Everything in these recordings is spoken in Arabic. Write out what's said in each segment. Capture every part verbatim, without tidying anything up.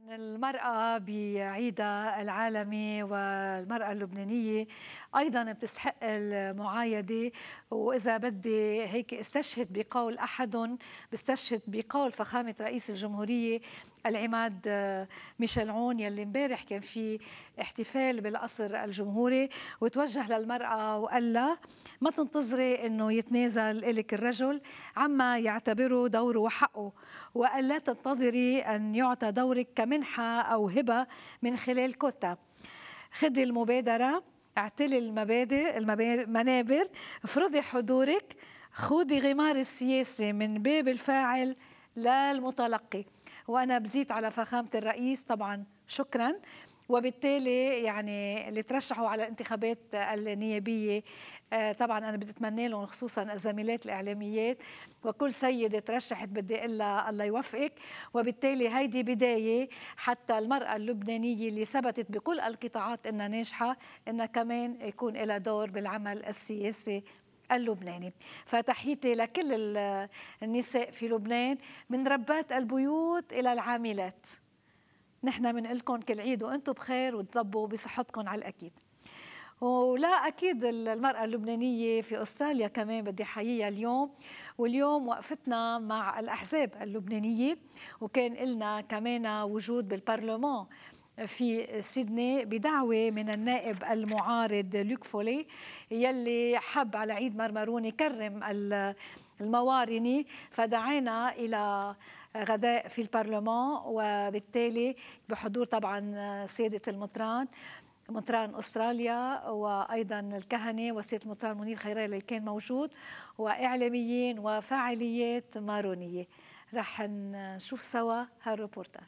المرأة بعيدها العالمي والمرأة اللبنانية أيضا بتستحق المعايدة. وإذا بدي هيك استشهد بقول أحد، بستشهد بقول فخامة رئيس الجمهورية العماد ميشيل عون، يلي امبارح كان في احتفال بالقصر الجمهوري وتوجه للمرأة وقال لها ما تنتظري انه يتنازل إلك الرجل عما يعتبره دوره وحقه، وقال لا تنتظري ان يعطى دورك كمنحة او هبة من خلال كوتا. خدي المبادرة، اعتلي المبادئ المنابر، افرضي حضورك، خودي غمار السياسة من باب الفاعل للمتلقي. وأنا بزيد على فخامة الرئيس طبعا شكرا. وبالتالي يعني اللي ترشحوا على الانتخابات النيابية طبعا أنا بدي أتمنى لهم خصوصا الزميلات الإعلاميات وكل سيدة ترشحت بدي أقول لها الله يوفقك. وبالتالي هيدي بداية حتى المرأة اللبنانية اللي ثبتت بكل القطاعات إنها ناجحة إنها كمان يكون لها دور بالعمل السياسي اللبناني. فتحياتي لكل النساء في لبنان من ربات البيوت إلى العاملات. نحن بنقول لكم كل عيد وأنتم بخير وتضبوا بصحتكم على الأكيد. ولا أكيد المرأة اللبنانية في أستراليا كمان بدي حييها اليوم. واليوم وقفتنا مع الأحزاب اللبنانية وكان لنا كمان وجود بالبرلمان في سيدني بدعوة من النائب المعارض لوك فولي يلي حب على عيد مرمرون يكرم الموارني، فدعينا إلى غداء في البرلمان وبالتالي بحضور طبعا سيدة المطران مطران أستراليا وأيضا الكهنة وسيدة المطران منير خيري اللي كان موجود وإعلاميين وفاعليات مارونية. رح نشوف سوا هالروبورتاج.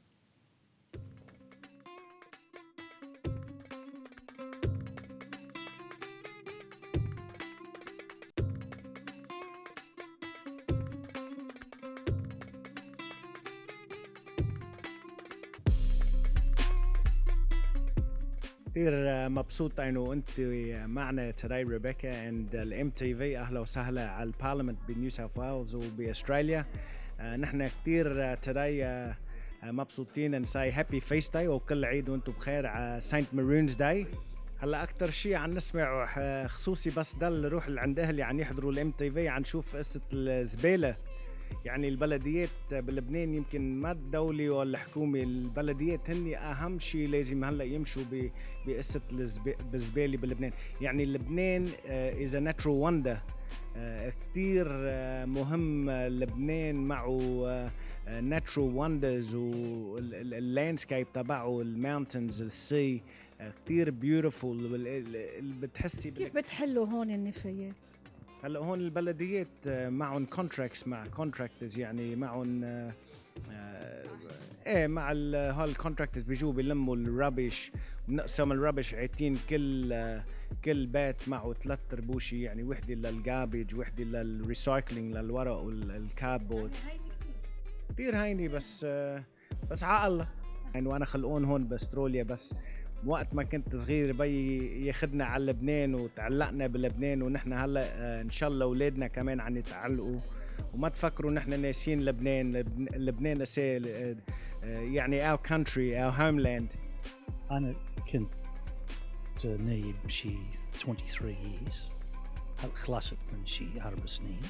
كثير مبسوط انه انت معنا today ريبيكا and الام تي في. اهلا وسهلا على البارلمنت بنيو ساوث ويلز وباستراليا. نحن كثير today مبسوطين نساي هابي فيست داي وكل عيد وانتم بخير على سانت مارونز داي. هلا اكثر شيء عم نسمع خصوصي بس ضل نروح عند اهلي عم يحضروا الام تي في عم نشوف قصه الزباله. يعني البلديات بلبنان يمكن ما الدولة ولا الحكومة، البلديات هن أهم شيء لازم هلا يمشوا بقصة الزبالة بلبنان. يعني لبنان إذا ناترو واندا كتير مهم. لبنان معه ناترو واندرز واللاندسكيب تبعه الماونتنز السي كتير بيوتيفول. بتحسي كيف بتحلوا هون النفايات؟ هلا هون البلديات معهم كونتراكتس مع كونتراكترز، يعني معهم آه ايه مع هالكونتراكترز بيجوا بيلموا الربش بنقسم الربش عيتين كل آه كل بيت معه ثلاث تربوشي، يعني وحده للجابج وحده للريسايكلينج للورق والكابورد. كثير هيني بس آه بس على الله. يعني وانا خلقون هون باستراليا، بس وقت ما كنت صغير بي ياخدنا على لبنان وتعلقنا بلبنان، ونحن هلا ان شاء الله اولادنا كمان عم يتعلقوا. وما تفكروا نحن ناسين لبنان. لبنان يعني our country our homeland. انا كنت نايب شي ثلاثة وعشرين years، خلصت من شي أربع سنين،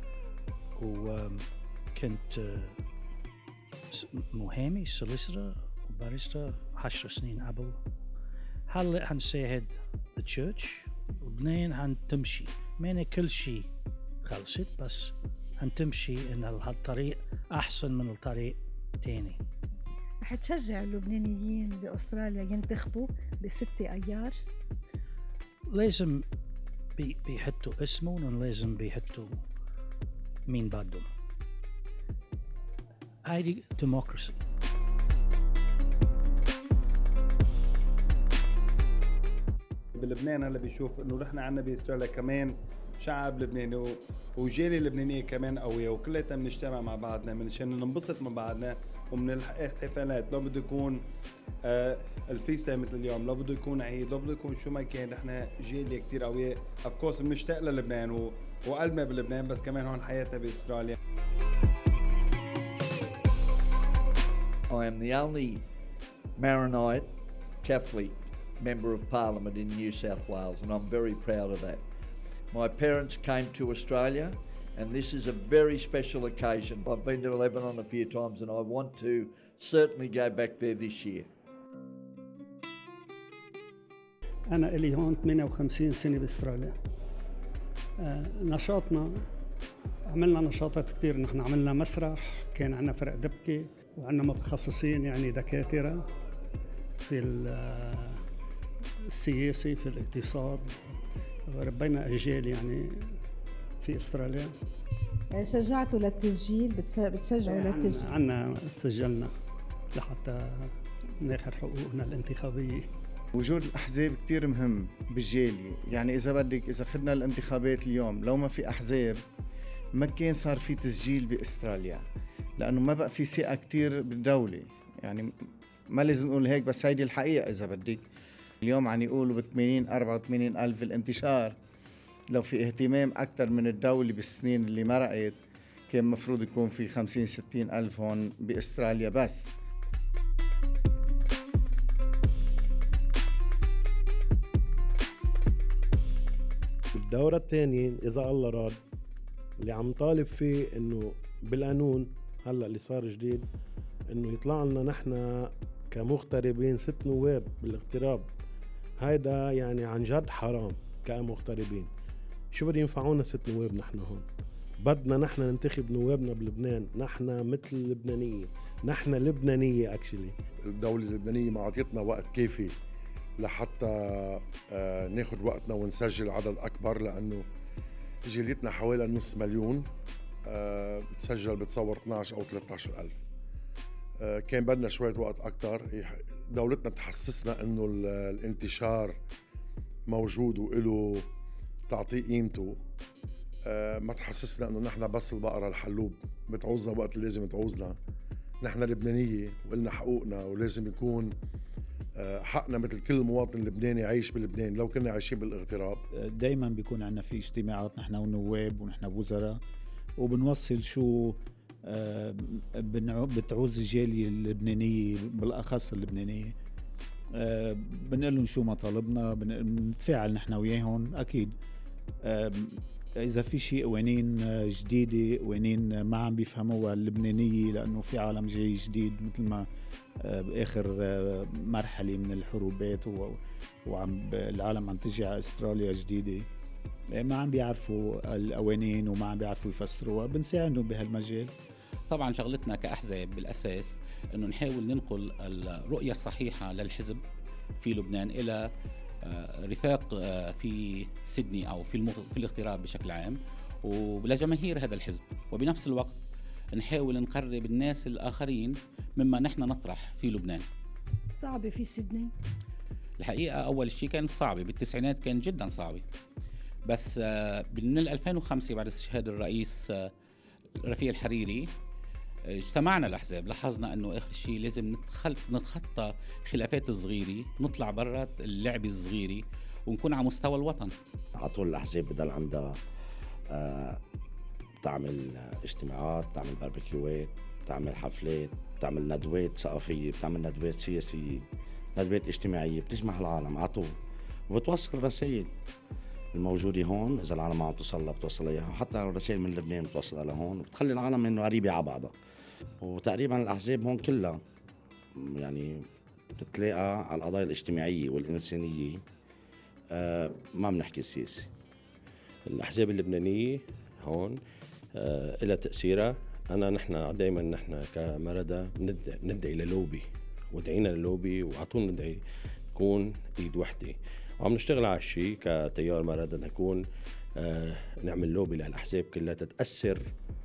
وكنت محامي solicitor وباريستا عشر سنين قبل. هلا حنساعد the church. لبنان حنتمشي، ماني كل شيء خلصت، بس حنتمشي ان هالطريق احسن من الطريق تاني. رح تشجع اللبنانيين باستراليا ينتخبوا بستة ايار؟ لازم بي بيحطوا اسمهم ولازم بيحطوا مين بدهم. هيدي ديمقراطية. بلبنان هلا بيشوف انه نحن عندنا باستراليا كمان شعب لبناني وجاليه لبنانيه كمان قويه، وكلنا بنجتمع مع بعضنا منشان ننبسط مع بعضنا ومن الاحتفالات. لو بده يكون آه الفيستا مثل اليوم، لو بده يكون عيد، لو بده يكون شو ما كان، نحن جاليه كثير قويه. اوف كورس بنشتاق للبنان وقلبنا بلبنان، بس كمان هون حياتنا باستراليا. I am the only Maronite Catholic Member of Parliament in New South Wales, and I'm very proud of that. My parents came to Australia, and this is a very special occasion. I've been to Lebanon a few times, and I want to certainly go back there this year. أنا إلي هون ثمانية وخمسين سنة بأستراليا. آه نشاطنا عملنا نشاطات كتير، نحن عملنا مسرح، كان عندنا فرق دبكة، وعندنا متخصصين يعني دكاترة في السياسة، في الاقتصاد، وربينا أجيال يعني في أستراليا. شجعتوا للتسجيل، بتشجعوا عنا للتسجيل؟ عنا سجلنا لحتى ناخذ حقوقنا الانتخابية. وجود الأحزاب كتير مهم بالجالية، يعني إذا بدك إذا خدنا الانتخابات اليوم لو ما في أحزاب ما كان صار في تسجيل بأستراليا، لأنه ما بقى في ثقة كتير بالدولة. يعني ما لازم نقول هيك، بس هيدي الحقيقة. إذا بدك اليوم عم يقولوا بثمانين أربعة وثمانين ألف الانتشار، لو في اهتمام أكتر من الدولة بالسنين اللي مرقت كان مفروض يكون في خمسين ستين ألف هون بأستراليا بس. الدورة الثانية إذا الله راد اللي عم طالب فيه إنه بالقانون هلأ اللي صار جديد إنه يطلع لنا نحن كمغتربين ست نواب بالاغتراب. هيدا يعني عن جد حرام كمغتربين. شو بده ينفعونا ست نواب نحن هون؟ بدنا نحن ننتخب نوابنا بلبنان، نحن مثل اللبنانية، نحن لبنانية اكشلي. الدولة اللبنانية ما عطيتنا وقت كافي لحتى آه ناخد وقتنا ونسجل عدد أكبر، لأنه جاليتنا حوالي نص مليون، آه بتسجل بتصور اثنعش أو ثلاثة عشر ألف. آه كان بدنا شوية وقت أكتر. دولتنا تحسسنا إنه الانتشار موجود وإله تعطيه قيمته، آه ما تحسسنا إنه نحن بس البقرة الحلوب بتعوزنا وقت اللي لازم تعوزنا. نحن لبنانية وإلنا حقوقنا، ولازم يكون حقنا مثل كل مواطن لبناني عايش بلبنان لو كنا عايشين بالاغتراب. دايما بيكون عندنا في اجتماعات نحن ونواب ونحن وزراء، وبنوصل شو بتعوز الجالية اللبنانية بالأخص اللبنانية، بنقول لهم شو مطالبنا، بنتفاعل نحن وياهم. أكيد إذا في شيء قوانين جديدة، قوانين ما عم بيفهموها اللبنانية، لأنه في عالم جاي جديد مثل ما بآخر مرحلة من الحروبات وعم العالم عم تجي على استراليا جديدة، ما عم بيعرفوا القوانين وما عم بيعرفوا يفسروها، بنساعدهم بهالمجال. طبعا شغلتنا كأحزاب بالأساس أنه نحاول ننقل الرؤية الصحيحة للحزب في لبنان إلى رفاق في سيدني أو في, المغ... في الاغتراب بشكل عام ولجماهير هذا الحزب، وبنفس الوقت نحاول نقرب الناس الآخرين مما نحن نطرح في لبنان. صعبة في سيدني؟ الحقيقة أول شيء كانت صعبة، بالتسعينات كان جدا صعبة، بس من ألفين وخمسة بعد استشهاد الرئيس رفيق الحريري اجتمعنا الأحزاب، لاحظنا أنه آخر شيء لازم نتخطى خلافات الصغيرة، نطلع برا اللعبة الصغيرة ونكون على مستوى الوطن. على طول الأحزاب بدل عندها آه تعمل اجتماعات، تعمل باربيكيوات، تعمل حفلات، تعمل ندوات ثقافية، بتعمل ندوات سياسية، ندوات اجتماعية، بتجمع العالم على طول وبتوصل الرسائل الموجودة هون. إذا العالم ما عم توصل لها بتوصل إياها، وحتى الرسائل من لبنان بتوصل لهون وبتخلي العالم إنه قريبة على بعضها. وتقريبا الأحزاب هون كلها يعني بتتلاقى على القضايا الاجتماعية والإنسانية، آه ما بنحكي سياسي. الأحزاب اللبنانية هون آه إلى تأثيرها. أنا نحن دائما نحن كمردة ندعي, ندعي للوبي، ودعينا للوبي وعطونا ندعي نكون إيد وحدة، وعم نشتغل على الشيء كتيار مردة نكون آه نعمل لوبي للأحزاب كلها تتأثر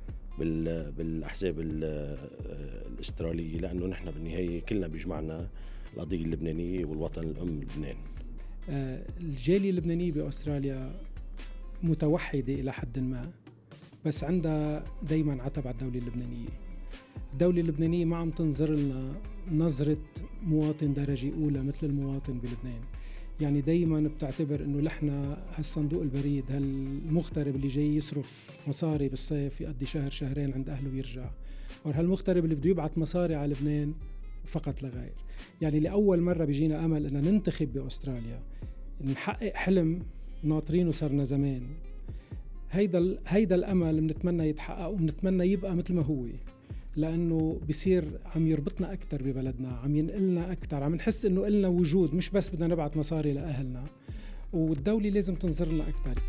بالأحزاب الأسترالية، لأنه نحن بالنهاية كلنا بيجمعنا القضية اللبنانية والوطن الأم لبنان. آه الجالية اللبنانية بأستراليا متوحدة إلى حد ما، بس عندها دايما عتب على الدولة اللبنانية. الدولة اللبنانية ما عم تنظر لنا نظرة مواطن درجة أولى مثل المواطن بلبنان، يعني دايما بتعتبر انه نحن هالصندوق البريد، هالمغترب اللي جاي يصرف مصاري بالصيف يقضي شهر شهرين عند اهله ويرجع، وهالمغترب اللي بده يبعث مصاري على لبنان فقط لا غير. يعني لأول مرة بيجينا أمل أن ننتخب بأستراليا، نحقق حلم ناطرينه صرنا زمان. هيدا هيدا الأمل بنتمنى يتحقق وبنتمنى يبقى مثل ما هو، لأنه بصير عم يربطنا أكتر ببلدنا، عم ينقلنا أكتر، عم نحس إنه إلنا وجود، مش بس بدنا نبعت مصاري لأهلنا، والدولة لازم تنظر لنا أكتر.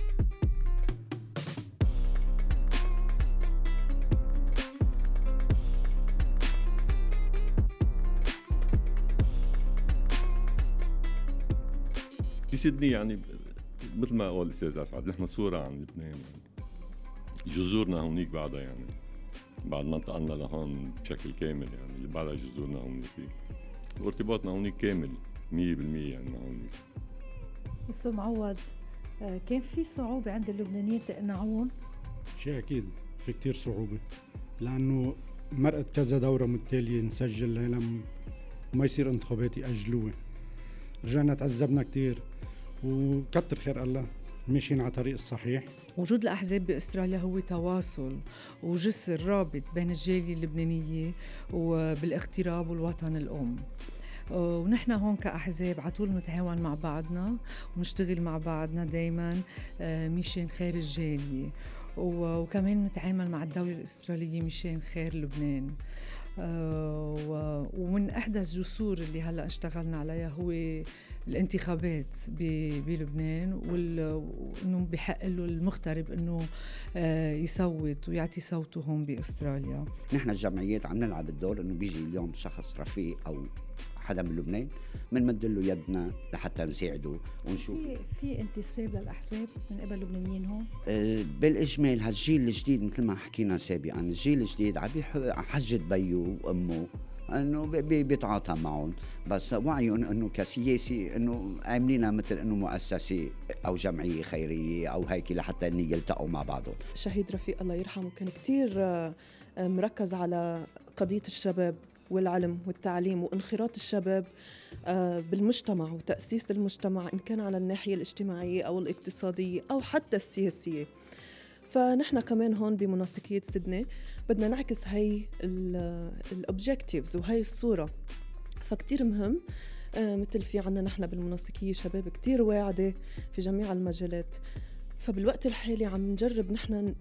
في سيدني يعني مثل ما قال الاستاذ اسعد، نحن صوره عن لبنان، يعني جذورنا هونيك بعدها، يعني بعد ما انتقلنا لهون بشكل كامل، يعني اللي بعدها جذورنا هون فيه، وارتباطنا هونيك كامل مية بالمية يعني مع هونيك. أستاذ معوض، كان في صعوبة عند اللبنانيين تقنعون؟ شيء أكيد في كتير صعوبة، لأنه مرقت كذا دورة متتالية نسجل لما ما يصير انتخابات يأجلوها. رجعنا تعذبنا كتير وكتر خير الله ماشيين على طريق الصحيح. وجود الأحزاب بأستراليا هو تواصل وجسر رابط بين الجالية اللبنانية وبالاغتراب والوطن الأم. ونحن هون كأحزاب عطول نتعاون مع بعضنا ونشتغل مع بعضنا دايما مشان خير الجالية، وكمان نتعامل مع الدولة الأسترالية مشان خير لبنان. ومن أحدث جسور اللي هلأ اشتغلنا عليها هو الانتخابات بلبنان، وإنه بحق له المغترب إنه يصوت ويعطي صوته هون بأستراليا. نحن الجمعيات عم نلعب الدور إنه بيجي اليوم شخص رفيق أو حدا من لبنان بنمد له يدنا لحتى نساعده ونشوف. في في انتساب للأحزاب من قبل اللبنانيين هون؟ أه بالإجمال هالجيل الجديد مثل ما حكينا سابقا، الجيل الجديد عم يحجد بيه وأمه انه بيتعاطى معهم، بس وعيهم انه كسياسي انه عاملينها مثل انه مؤسسه او جمعيه خيريه او هيك لحتى ان يلتقوا مع بعضهم. الشهيد رفيق الله يرحمه كان كتير مركز على قضيه الشباب والعلم والتعليم وانخراط الشباب بالمجتمع وتأسيس المجتمع، إن كان على الناحية الاجتماعية أو الاقتصادية أو حتى السياسية. فنحن كمان هون بمنسقية سيدني بدنا نعكس هاي الأوبجيكتيفز وهاي الصورة، فكتير مهم. مثل في عنا نحن بالمنسقية شباب كتير واعدة في جميع المجالات، فبالوقت الحالي عم نجرب نحن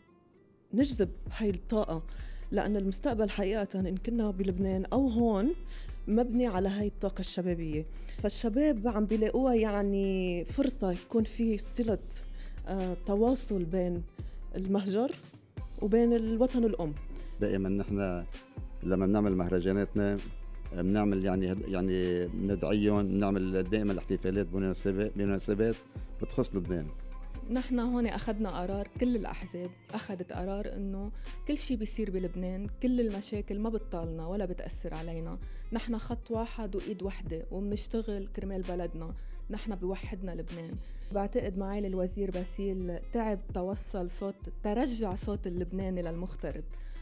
نجذب هاي الطاقة، لأن المستقبل حقيقة إن كنا بلبنان أو هون مبني على هاي الطاقة الشبابية. فالشباب عم بيلاقوها يعني فرصة يكون في صلة آه تواصل بين المهجر وبين الوطن الأم. دائما نحن لما بنعمل مهرجاناتنا بنعمل يعني يعني بندعيهم، بنعمل دائما احتفالات بمناسبات بمناسبات بتخص لبنان. نحن هون أخذنا قرار، كل الأحزاب أخذت قرار إنه كل شيء بيصير بلبنان، كل المشاكل ما بتطالنا ولا بتأثر علينا، نحن خط واحد وإيد واحدة وبنشتغل كرمال بلدنا، نحن بوحدنا لبنان. بعتقد معالي الوزير باسيل تعب توصل صوت، ترجع صوت اللبناني للمغترب.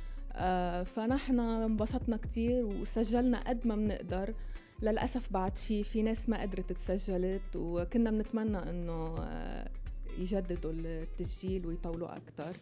آه فنحن انبسطنا كتير وسجلنا قد ما بنقدر. للأسف بعد في في ناس ما قدرت تسجلت، وكنا بنتمنى إنه آه يجددوا التسجيل ويطولوا أكتر.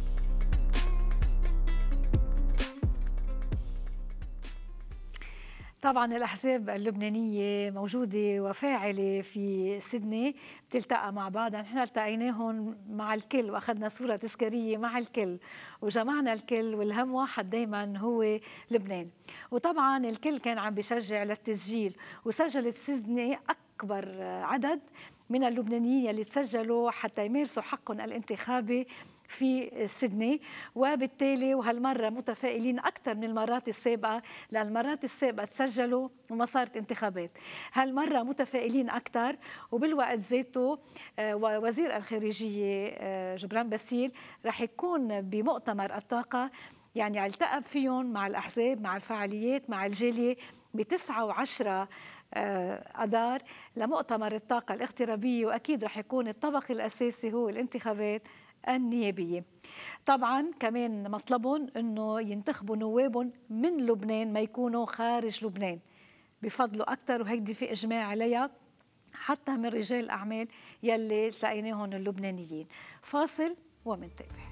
طبعا الأحزاب اللبنانية موجودة وفاعلة في سيدني، بتلتقى مع بعض. نحن التقيناهم مع الكل وأخذنا صورة تذكارية مع الكل وجمعنا الكل، والهم واحد دايما هو لبنان. وطبعا الكل كان عم بيشجع للتسجيل، وسجلت سيدني أكبر عدد من اللبنانيين اللي تسجلوا حتى يمارسوا حقهم الانتخابي في سيدني. وبالتالي وهالمرة متفائلين أكثر من المرات السابقة، لأن المرات السابقة تسجلوا وما صارت انتخابات. هالمرة متفائلين أكثر، وبالوقت ذاته وزير الخارجية جبران باسيل رح يكون بمؤتمر الطاقة، يعني التقى فيهم مع الأحزاب، مع الفعاليات، مع الجالية بتسعة وعشرة أذار لمؤتمر الطاقة الاغترابية، وأكيد رح يكون الطبق الأساسي هو الانتخابات النيابية. طبعا كمان مطلبهم أنه ينتخبوا نوابهم من لبنان، ما يكونوا خارج لبنان، بفضلوا أكثر، وهيدي في إجماع عليها حتى من رجال الأعمال يلي تلاقيناهم اللبنانيين. فاصل ومنتابع.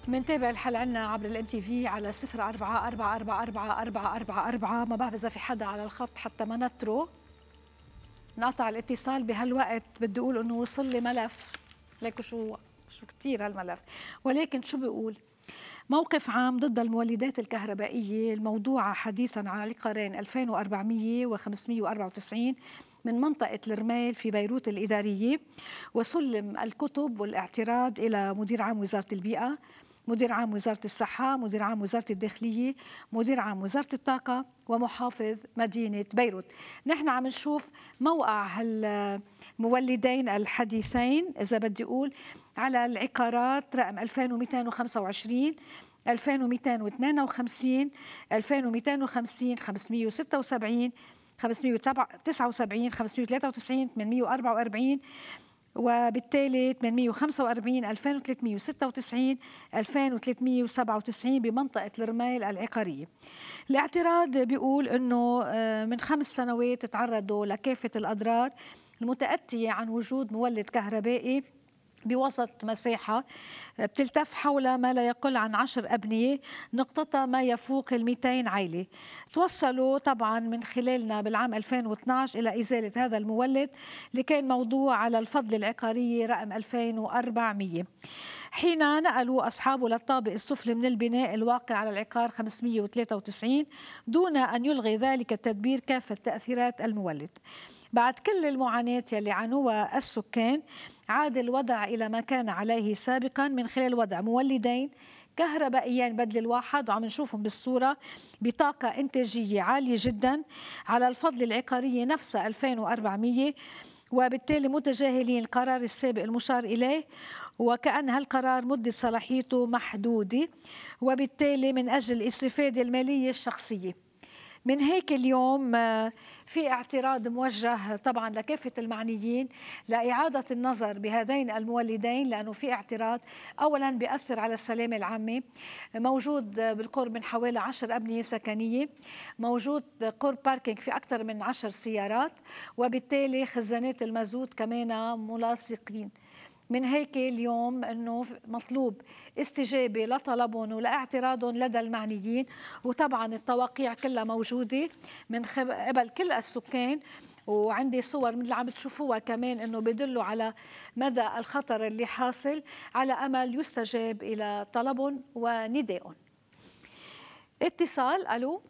منتابع الحل عنا عبر الام تي في على صفر أربعة أربعة أربعة أربعة أربعة أربعة أربعة. ما بعرف إذا في حدا على الخط حتى ما نطره. نقطع الاتصال بهالوقت. بدي أقول إنه وصل لي ملف، ليكوا شو شو كثير هالملف، ولكن شو بيقول؟ موقف عام ضد المولدات الكهربائية الموضوعة حديثا على العقارين ألفين وأربعمئة وخمسمئة وأربعة وتسعين من منطقة الرميل في بيروت الإدارية، وسلم الكتب والاعتراض إلى مدير عام وزارة البيئة، مدير عام وزارة الصحة، مدير عام وزارة الداخلية، مدير عام وزارة الطاقة، ومحافظ مدينة بيروت. نحن عم نشوف موقع هالمولدين الحديثين إذا بدي أقول على العقارات رقم ألفين ومئتين وخمسة وعشرين، ألفين ومئتين واثنين وخمسين، ألفين ومئتين وخمسين، خمسمئة وستة وسبعين، خمسمئة وتسعة وسبعين، خمسمئة وثلاثة وتسعين، ثمانمئة وأربعة وأربعين، وبالتالي ثمانمئة وخمسة وأربعين، ألفين وثلاثمئة وستة وتسعين، ألفين وثلاثمئة وسبعة وتسعين بمنطقة الرميل العقارية. الاعتراض بيقول أنه من خمس سنوات تعرضوا لكافة الأضرار المتأتية عن وجود مولد كهربائي بوسط مساحة بتلتف حول ما لا يقل عن عشر أبنية، نقطتها ما يفوق المئتين عائلة. توصلوا طبعا من خلالنا بالعام ألفين واثنعش إلى إزالة هذا المولد اللي كان موضوع على الفضل العقارية رقم ألفين وأربعمئة. حين نقلوا أصحابه للطابق السفلي من البناء الواقع على العقار خمسمئة وثلاثة وتسعين دون أن يلغي ذلك التدبير كافة تأثيرات المولد. بعد كل المعاناة يلي عانوها السكان عاد الوضع إلى ما كان عليه سابقا من خلال وضع مولدين كهربائيين بدل الواحد، وعم نشوفهم بالصورة بطاقة إنتاجية عالية جدا على الفضل العقارية نفسها ألفين وأربعمئة، وبالتالي متجاهلين القرار السابق المشار إليه، وكأن هالقرار مدة صلاحيته محدودة، وبالتالي من أجل الاستفادة المالية الشخصية. من هيك اليوم في اعتراض موجه طبعا لكافة المعنيين لإعادة النظر بهذين المولدين، لأنه في اعتراض أولا بيأثر على السلامة العامة. موجود بالقرب من حوالي عشر أبنية سكنية، موجود قرب باركينج في أكثر من عشر سيارات، وبالتالي خزانات المازوت كمان ملاصقين. من هيك اليوم أنه مطلوب استجابة لطلبهم ولاعتراضهم لدى المعنيين، وطبعا التوقيع كلها موجودة من قبل كل السكان، وعندي صور من اللي عم تشوفوها كمان أنه بيدلوا على مدى الخطر اللي حاصل، على أمل يستجاب إلى طلبهم وندائهم. اتصال. ألو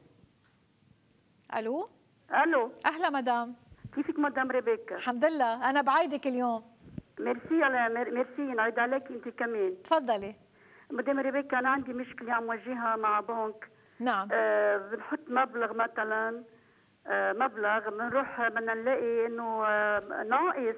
ألو ألو أهلا مدام، كيفك مدام ريبيكا؟ الحمد لله، أنا بعيدك اليوم. ميرسي على ميرسي، نعيد عليك انت كمان. تفضلي مدام ريبيكا. انا عندي مشكله عم واجهها مع بنك. نعم. آه بنحط مبلغ مثلا، آه مبلغ بنروح بدنا نلاقي انه آه ناقص.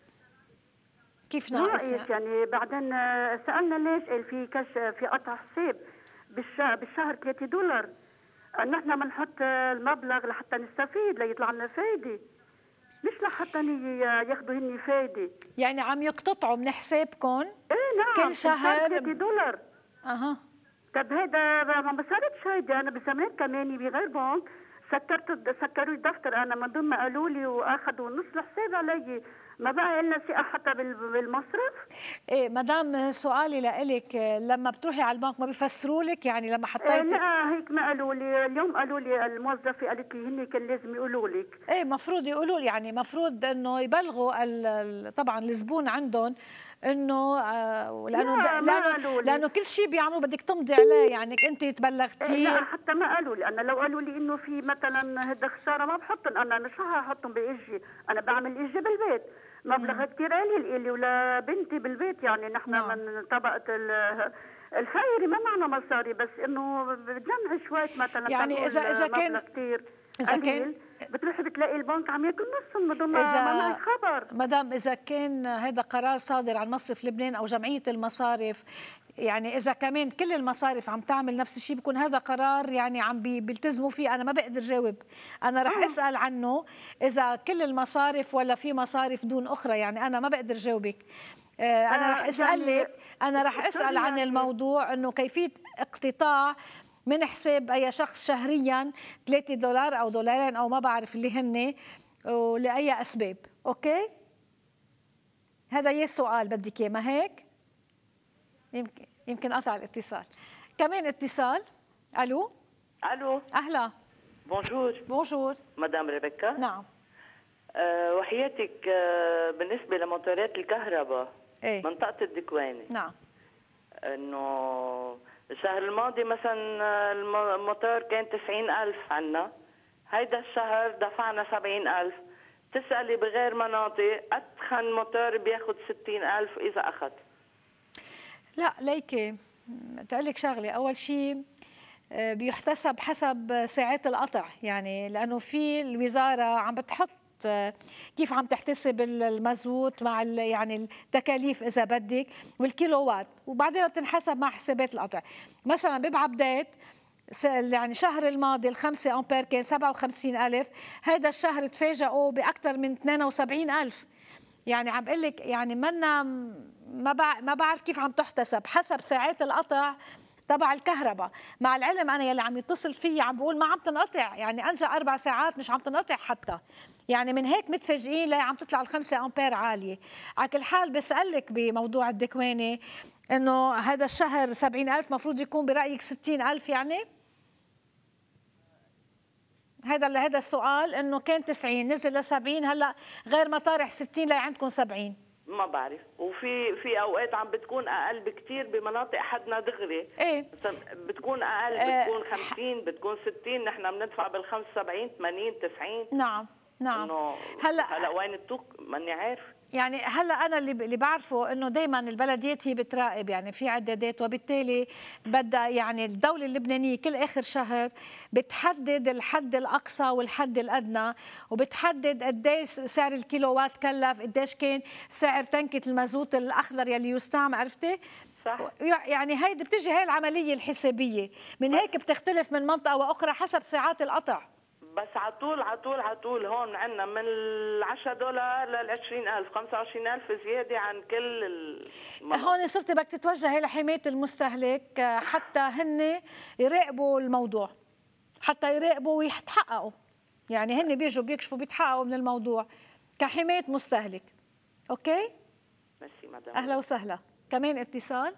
كيف ناقص؟ ناقص يعني بعدين آه سالنا ليش؟ قال في كش في قطع حساب بالشهر بالشهر ثلاثة دولار. آه نحن بنحط المبلغ لحتى نستفيد ليطلع لنا فايده، مش لحتى ياخذوا هني فايده. يعني عم يقتطعوا من حسابكم ايه نعم كل شهر ثلاثة دولار. اها طب هذا ما صارتش هيدي. انا بزمان كمان بغير بنك سكرت سكروا الدفتر انا من ضمن ما قالوا لي واخذوا نص الحساب علي، ما بقى لنا ثقه حتى بالمصرف. ايه مدام، سؤالي لإلك، لما بتروحي على البنك ما بيفسروا لك؟ يعني لما حطيتي إيه لا هيك ما قالوا لي. اليوم قالوا لي الموظفه قالت لي هن كان لازم يقولوا لك. ايه مفروض يقولوا لي، يعني مفروض انه يبلغوا طبعا الزبون عندهم انه آه لانه لا لانه لانه كل شيء بيعملوا بدك تمضي عليه، يعني انت تبلغتي. إيه لا حتى ما قالوا لي. انا لو قالوا لي انه في مثلا هذا خساره ما بحطهم، انا مش هحطهم باجي، انا بعمل اجي بالبيت. مبلغ كثير قليل الي ولا بنتي بالبيت، يعني نحن نعم. من طبقه الخيري ما معنا مصاري، بس انه بتجمع شويه مثلا يعني اذا اذا كان كثير اذا كان بتروحي بتلاقي البنك عم ياكل نصهم بدون ما معي خبر. مدام اذا كان هذا قرار صادر عن مصرف لبنان او جمعيه المصارف، يعني اذا كمان كل المصارف عم تعمل نفس الشيء بيكون هذا قرار يعني عم بيلتزموا فيه. انا ما بقدر جاوب، انا رح اسال عنه اذا كل المصارف ولا في مصارف دون اخرى، يعني انا ما بقدر جاوبك. انا رح اسالك انا رح اسال عن الموضوع انه كيفيه اقتطاع من حساب اي شخص شهريا ثلاثة دولار او دولارين او ما بعرف اللي هن ولاي اسباب. اوكي، هذا هي السؤال بدك اياه، ما هيك؟ يمكن يمكن قطع الاتصال. كمان اتصال. الو الو اهلا. بونجور. بونجور مدام ريبيكا. نعم. أه وحياتك أه بالنسبه لموتورات الكهرباء ايه منطقه الدكواني. نعم. انه الشهر الماضي مثلا الموتور كان تسعين ألف عنا، هيدا الشهر دفعنا سبعين ألف. تسألي بغير مناطق أتخن موتور بياخد ستين ألف إذا أخذ. لا ليكي تقول لك شغله، اول شيء بيحتسب حسب ساعات القطع، يعني لانه في الوزاره عم بتحط كيف عم تحتسب المازوت مع يعني التكاليف اذا بدك والكيلووات، وبعدين بتنحسب مع حسابات القطع. مثلا ببعبدات يعني شهر الماضي الخمسة أمبير كان سبعة وخمسين ألف، هذا الشهر تفاجئوا بأكثر من اثنين وسبعين ألف. يعني عم بقول لك يعني منا ما ما بعرف كيف عم تحتسب حسب ساعات القطع تبع الكهرباء. مع العلم انا يلي عم يتصل فيي عم بقول ما عم تنقطع، يعني انجا اربع ساعات مش عم تنقطع حتى، يعني من هيك متفاجئين لا عم تطلع الخمسة امبير عاليه. على كل حال بسالك بموضوع الدكواني انه هذا الشهر سبعين ألف مفروض يكون برايك ستين ألف، يعني هذا هذا السؤال انه كان تسعين نزل ل سبعين، هلا غير ما طارح ستين لا عندكم سبعين. ما بعرف، وفي في اوقات عم بتكون اقل بكثير بمناطق حدنا دغري. ايه بتكون اقل، بتكون خمسين، بتكون ستين، نحن بندفع بال خمسة وسبعين ثمانين تسعين. نعم نعم. هلا هلا وين التوك ماني عارف. يعني هلا انا اللي اللي بعرفه انه دائما البلديات هي بتراقب، يعني في عدادات، وبالتالي بدها يعني الدوله اللبنانيه كل اخر شهر بتحدد الحد الاقصى والحد الادنى، وبتحدد قديش سعر الكيلووات كلف، قديش كان سعر تنكه المازوت الاخضر يلي يستعمل، عرفتي؟ صح. يعني هيدي بتجي هاي العمليه الحسابيه، من هيك بتختلف من منطقه واخرى حسب ساعات القطع. بس على طول على طول على طول هون عندنا من ال عشرة دولار لل عشرين ألف خمسة وعشرين ألف زياده عن كل المناطق. هون صرتي بدك تتوجهي لحمايه المستهلك حتى هن يراقبوا الموضوع، حتى يراقبوا ويتحققوا، يعني هن بيجوا بيكشفوا بيتحققوا من الموضوع كحمايه مستهلك. اوكي؟ ميرسي مدام. اهلا وسهلا. كمان اتصال.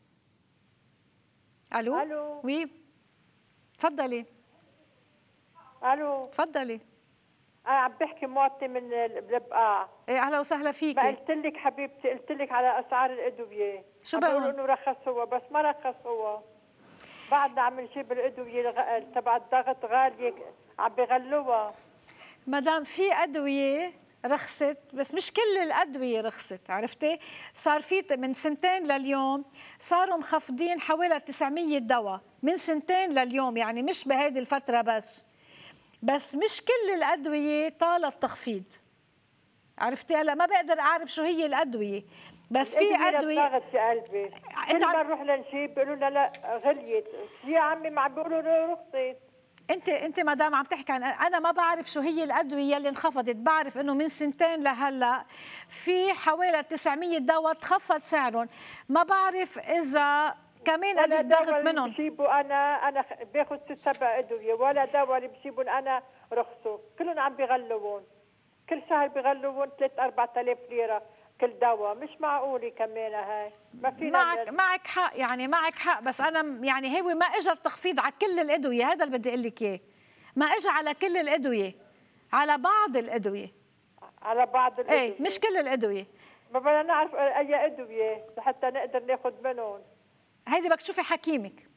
الو الو وي تفضلي. الو تفضلي. انا عم بحكي موطي من البقاع. ايه اهلا وسهلا فيكي. ما قلت لك حبيبتي، قلت لك على اسعار الادويه، شو بقى؟ بيقولوا انه رخصوها بس ما رخصوها، بعدنا عم نجيب الادويه تبع الضغط غاليه عم بيغلوها. مدام في ادويه رخصت بس مش كل الادويه رخصت، عرفتي؟ صار في من سنتين لليوم صاروا مخفضين حوالي تسعمية دواء من سنتين لليوم، يعني مش بهذه الفتره بس بس مش كل الادويه طالت تخفيض، عرفتي؟ هلا ما بقدر اعرف شو هي الادويه بس في ادويه الضغط يا قلبي كل ما نروح لنجيب بيقولوا لنا لا غليت، يا عمي ما عم بيقولوا له رخصت. انت انت مدام عم تحكي عن انا ما بعرف شو هي الادويه اللي انخفضت، بعرف انه من سنتين لهلا في حوالي تسعمية دواء تخفض سعرهم، ما بعرف اذا كمان ادويه الضغط منهم. بجيبوا انا انا باخذ ست سبع ادويه ولا دواء اللي بجيبهم انا رخصوا، كلهم عم بيغلوون، كل شهر بيغلوون ثلاثة أربعة آلاف ليره كل دواء، مش معقوله كمان هاي، ما فينا. معك معك حق، يعني معك حق، بس انا يعني هو ما اجى التخفيض على كل الادويه، هذا اللي بدي اقول لك اياه، ما اجى على كل الادويه، على بعض الادويه. على بعض الادويه؟ ايه مش كل الادويه. ما بدنا نعرف اي ادويه لحتى نقدر ناخذ منهم. هيدي بدك تشوفي حكيمك.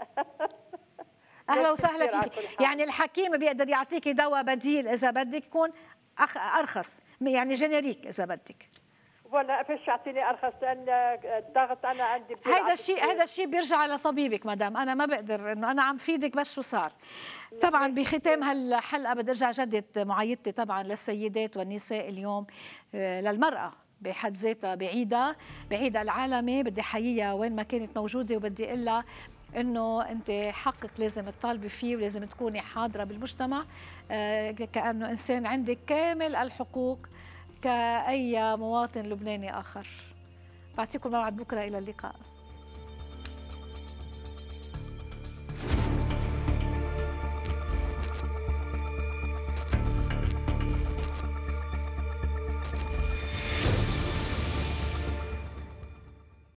اهلا وسهلا فيك. يعني الحكيم بيقدر يعطيكي دواء بديل اذا بدك يكون ارخص، يعني جينيريك اذا بدك. ولا فيش يعطيني ارخص لان الضغط انا عندي. هذا الشيء هذا الشيء بيرجع لطبيبك مدام، انا ما بقدر انه انا عم فيدك بس شو صار. طبعا بختام هالحلقه بدي ارجع جدد معايدتي طبعا للسيدات والنساء اليوم للمراه بحد ذاتها بعيدها بعيدها العالمي، بدي احييها وين ما كانت موجوده، وبدي اقول لها انه انت حقك لازم تطالبي فيه ولازم تكوني حاضره بالمجتمع كانه انسان عندك كامل الحقوق كأي مواطن لبناني آخر. بعطيكم موعد بكرة، إلى اللقاء.